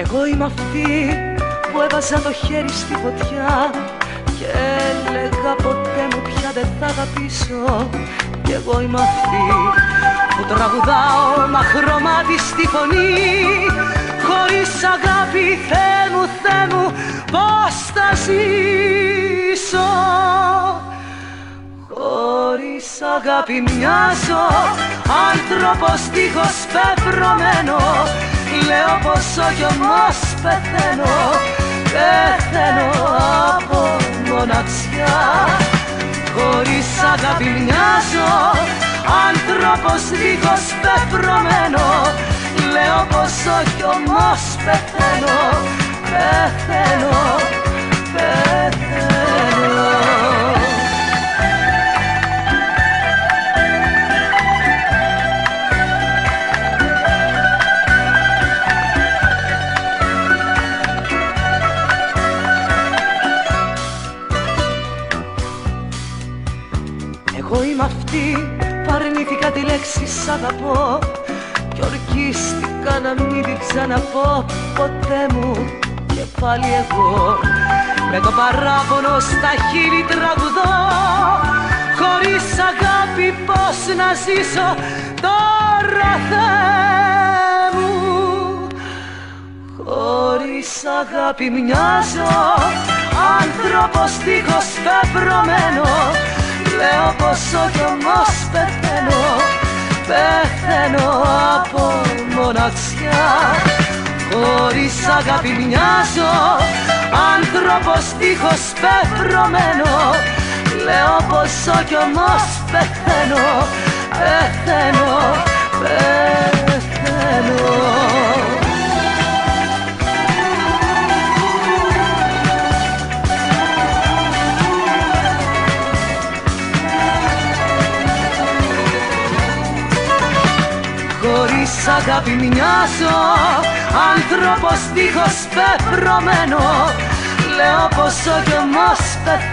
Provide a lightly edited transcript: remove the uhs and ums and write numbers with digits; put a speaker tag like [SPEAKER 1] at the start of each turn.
[SPEAKER 1] Εγώ είμαι αυτή που έβαζα το χέρι στη φωτιά και έλεγα ποτέ μου πια δεν θα αγαπήσω. Κι εγώ είμαι αυτή που τραγουδάω μα χρωμάτιστη φωνή. Χωρίς αγάπη, Θεέ μου, πώς θα ζήσω. Χωρίς αγάπη μοιάζω άνθρωπος δίχως πεπρωμένο. Λέω πως όχι όμως πεθαίνω, πεθαίνω από μοναξιά. Χωρίς αγάπη μοιάζω άνθρωπος δίχως πεπρωμένο. Λέω πως όχι όμως πεθαίνω, πεθαίνω, πεθαίνω. Εγώ είμαι αυτή που αρνήθηκα τη λέξη σ' αγαπώ κι ορκίστηκα να μην την ξαναπώ ποτέ μου. Και πάλι εγώ με το παράπονο στα χείλη τραγουδώ. Χωρίς αγάπη πώς να ζήσω τώρα, Θεέ μου. Χωρίς αγάπη μοιάζω άνθρωπος δίχως πεπρωμένο. Λέω πως όχι όμως πεθαίνω, πεθαίνω από μοναξιά. Χωρίς αγάπη μοιάζω άνθρωπος δίχος πεπρωμένο. Λέω πως όχι όμως πεθαίνω, πεθαίνω, πεθαίνω. Χωρίς αγάπη μοιάζω άνθρωπος δίχως πεπρωμένο. Λέω πως όχι όμως πεθαίνω.